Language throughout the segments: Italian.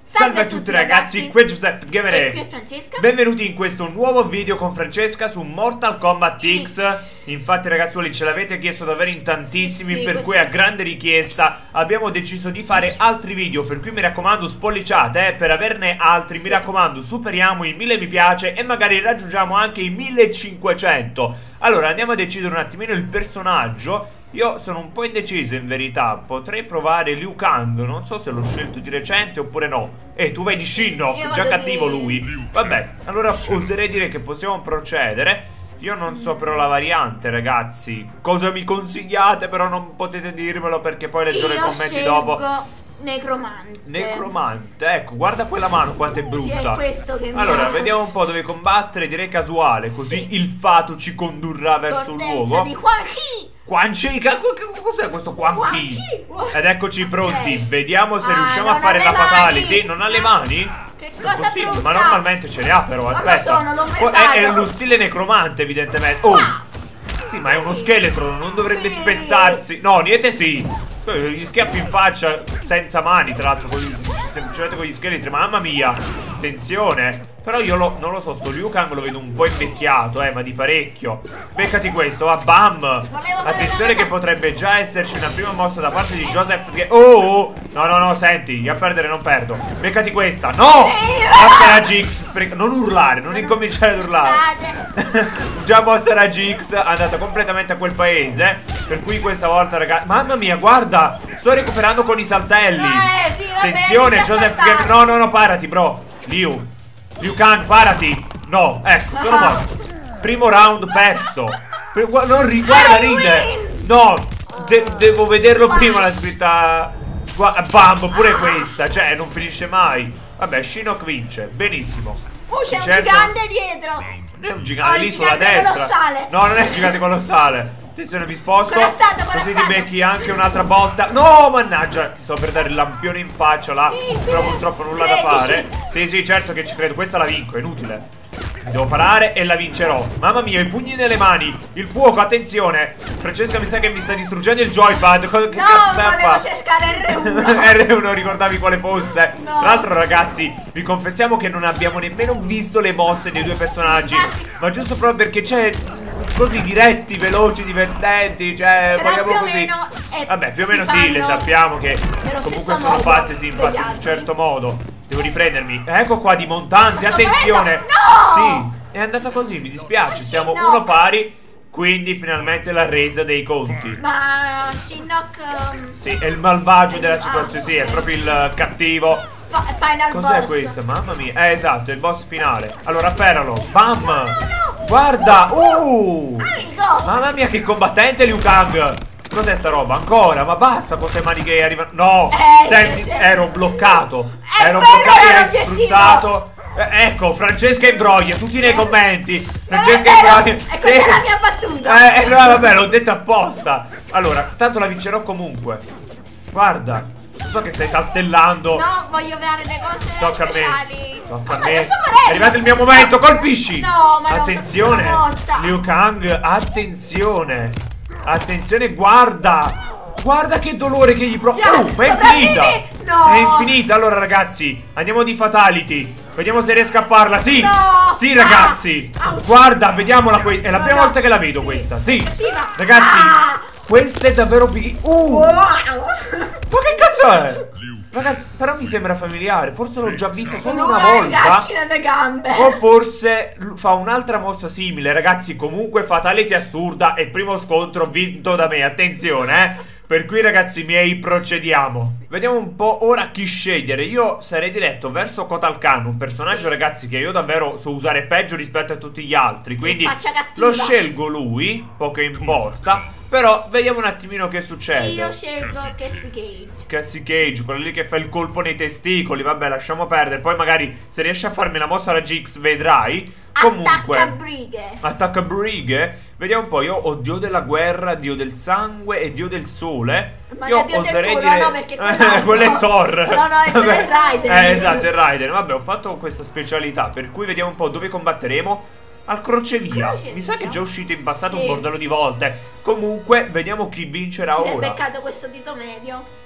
Salve a tutti ragazzi, qui è Giuseppe Gamer e qui è Francesca. Benvenuti in questo nuovo video con Francesca su Mortal Kombat X. Infatti ragazzuoli ce l'avete chiesto davvero in tantissimi, sì, per cui a grande richiesta abbiamo deciso di fare altri video. Per cui mi raccomando spolliciate, per averne altri mi raccomando superiamo i 1000 mi piace e magari raggiungiamo anche i 1500. Allora andiamo a decidere un attimino il personaggio. Io sono un po' indeciso in verità. Potrei provare Liu Kang. Non so se l'ho scelto di recente oppure no. Tu vai di Shinnok, già cattivo lui. Vabbè, allora oserei dire che possiamo procedere. Io non so però la variante ragazzi. Cosa mi consigliate? Però non potete dirmelo perché poi leggerò i commenti dopo. Necromante. Necromante, ecco, guarda quella mano quanto è brutta. Sì, è questo che mi allora, vediamo un po' dove combattere. Direi casuale, così il fato ci condurrà verso il luogo. Di Quan Chi. Quan Chi? Cos'è questo Quan Chi? Ed eccoci pronti. Vediamo se riusciamo a fare la fatality. Non ha le mani? Che cosa brutta. Ma normalmente ce le ha però, aspetta. È lo stile necromante evidentemente. Oh! Sì, ma è uno scheletro, non dovrebbe spezzarsi. No, niente sì. Gli schiaffi in faccia senza mani, tra l'altro, semplicemente con gli scheletri. Mamma mia, attenzione. Però io non lo so, sto Liu Kang lo vedo un po' invecchiato, ma di parecchio. Beccati questo, va, bam. Attenzione che potrebbe già esserci una prima mossa da parte di Joseph. Oh, no, senti, a perdere non perdo. Beccati questa, no. Mossa Rage X, non urlare, non incominciare ad urlare. Già mossa Rage X, andata completamente a quel paese. Per cui questa volta, ragazzi, mamma mia, guarda, sto recuperando con i saltelli. Sì, attenzione, Joseph. No, parati, bro. Liu Kang, parati. No, ecco, sono morto. Primo round perso. Non riguarda, ride. No, devo vederlo prima la scritta. Bam, pure questa. Cioè, non finisce mai. Vabbè, Shinnok vince, benissimo. C'è un gigante dietro. Non è un gigante lì sulla destra. Colossale. No, non è un gigante colossale. Attenzione, mi sposto. Corazzato. Così ti becchi anche un'altra botta. No, mannaggia, ti sto per dare il lampione in faccia là. Però purtroppo nulla da fare. Sì, certo che ci credo. Questa la vinco, è inutile. Devo parare e la vincerò. Mamma mia, i pugni nelle mani. Il fuoco, attenzione. Francesca mi sa che mi sta distruggendo il joypad. Che cazzo stai a fare? No, cercare R1. R1, ricordavi quale fosse. No. Tra l'altro ragazzi, vi confessiamo che non abbiamo nemmeno visto le mosse dei due personaggi. Ma giusto proprio perché c'è così diretti, veloci, divertenti. Cioè, vogliamo così. Vabbè, più o meno sì, le sappiamo che comunque sono fatte, sì, infatti in un certo modo. Devo riprendermi. Ecco qua di montante, attenzione. No! Sì, è andata così, mi dispiace. Siamo uno pari. Quindi finalmente la resa dei conti. Ma Shinnok sì, è il malvagio della situazione. Sì, è proprio il cattivo. Final boss. Cos'è questo? Mamma mia. Esatto, è il boss finale. Allora afferralo. Bam. Guarda. Mamma mia, che combattente Liu Kang. Cos'è sta roba? Ancora? Ma basta con queste mani che arrivano. No, senti, ero bloccato. Ero bloccato e hai sfruttato. Ecco, Francesca imbroglia, tutti nei commenti. Francesca imbroglia. È questa la mia battuta. No, vabbè, l'ho detto apposta. Allora, tanto la vincerò comunque. Guarda, so che stai saltellando. No, voglio vedere le cose Tocca speciali. a me. Tocca a me. È arrivato il mio momento, colpisci. No, ma attenzione, Liu Kang, attenzione. Attenzione, guarda. Guarda che dolore che gli provo. Ma è infinita. No. È infinita. Allora ragazzi, andiamo di fatality. Vediamo se riesco a farla. Sì. No. Sì ragazzi. Guarda, vediamola. È la prima volta che la vedo questa. Sì. Ragazzi, questa è davvero ma che cazzo è? Ragazzi, però mi sembra familiare. Forse l'ho già vista solo una volta. O forse fa un'altra mossa simile. Ragazzi, comunque fatality assurda. E primo scontro vinto da me. Attenzione, Per cui ragazzi miei procediamo. Vediamo un po' ora chi scegliere. Io sarei diretto verso Kotal Kahn, un personaggio ragazzi che io davvero so usare peggio rispetto a tutti gli altri. Quindi lo scelgo lui, poco importa. Però vediamo un attimino che succede. Io scelgo Cassie Cage. Cassie Cage, quello lì che fa il colpo nei testicoli. Vabbè, lasciamo perdere. Poi magari se riesci a farmi la mossa Rage X vedrai. Comunque attacca brighe. Attacca brighe. Vediamo un po'. Io ho dio della guerra, dio del sangue e dio del sole. Ma io dio oserei del dire no, perché quello è Thor. No, è quello è Raiden. Esatto, è Raiden. Vabbè, ho fatto questa specialità. Per cui vediamo un po' dove combatteremo. Al crocevia. Mi sa che è già uscito in passato un bordello di volte. Comunque, vediamo chi vincerà ora. Ho beccato questo dito medio.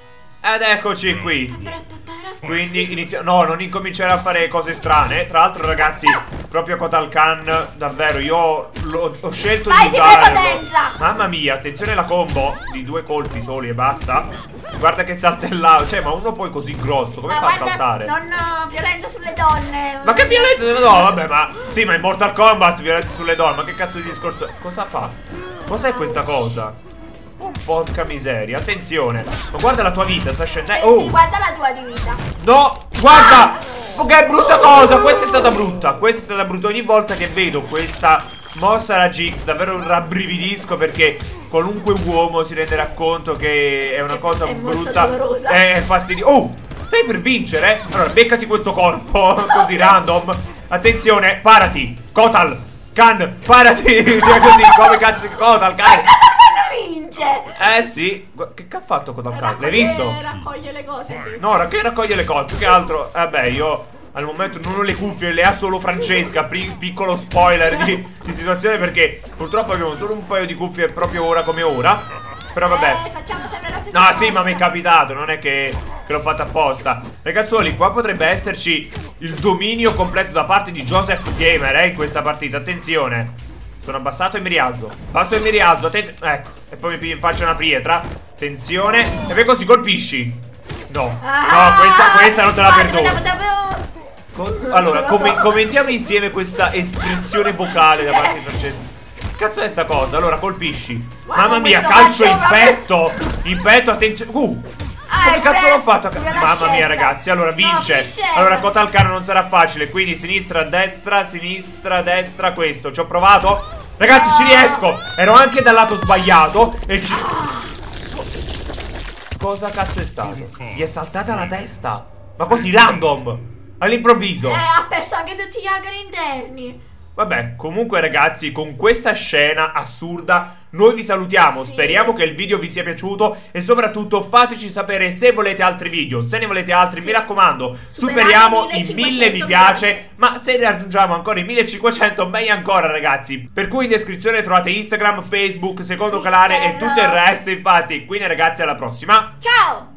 Ed eccoci qui. Quindi no, non incomincerà a fare cose strane. Tra l'altro ragazzi, proprio Kotal Khan, davvero, io ho scelto di usarlo. Mamma mia, attenzione alla combo di 2 colpi soli e basta. Guarda che saltellava. Cioè, ma uno poi così grosso, come fa a saltare? Non violenza sulle donne. Ma che violenza? No, vabbè, ma sì, ma in Mortal Kombat violenza sulle donne. Ma che cazzo di discorso? Cosa fa? Cos'è questa cosa? Oh, porca miseria, attenzione. Ma guarda la tua vita, sta scendendo. Oh, guarda la tua di vita. no, guarda. Oh, che brutta cosa. Questa è stata brutta. Questa è stata brutta. Ogni volta che vedo questa mossa alla Jinx davvero rabbrividisco, perché qualunque uomo si renderà conto che è una cosa brutta. È fastidioso. Oh, stai per vincere? Allora, beccati questo corpo così random. Attenzione, parati. Kotal Khan, parati. Cioè così, come cazzo di Kotal Khan. Vince. Sì. Che ha fatto Kotal Khan? L'hai visto? Raccoglie le cose. No, che raccoglie le cose. Più che altro, vabbè, io al momento non ho le cuffie, le ha solo Francesca. Piccolo spoiler di situazione, perché purtroppo abbiamo solo un paio di cuffie proprio ora come ora. Però vabbè. Facciamo sempre la stessa cosa. Sì, ma mi è capitato, non è che l'ho fatto apposta. Ragazzoli, qua potrebbe esserci il dominio completo da parte di Joseph Gamer, in questa partita. Attenzione. Sono abbassato e mi rialzo. Passo e mi rialzo. Ecco. E poi mi faccio una pietra. Attenzione. E poi così colpisci. No. No, questa non te la perdono. Allora, commentiamo insieme questa espressione vocale da parte di Francesco. Che cazzo è sta cosa? Allora, colpisci. Mamma mia, calcio in petto. In petto, attenzione. Come cazzo l'ho fatto? Mamma mia ragazzi, allora vince. Allora Kotal Khan non sarà facile. Quindi sinistra, destra, questo. Ci ho provato. Ragazzi, ci riesco. Ero anche dal lato sbagliato. E ci... Cosa cazzo è stato? Gli è saltata la testa. Ma così random, all'improvviso. Ha perso anche tutti gli organi interni. Vabbè, comunque ragazzi, con questa scena assurda noi vi salutiamo. Speriamo che il video vi sia piaciuto e soprattutto fateci sapere se volete altri video. Se ne volete altri, mi raccomando, superiamo i 1000 mi piace. Ma se raggiungiamo ancora i 1500, meglio ancora ragazzi. Per cui in descrizione trovate Instagram, Facebook, secondo canale e tutto il resto. Infatti, quindi ragazzi, alla prossima. Ciao!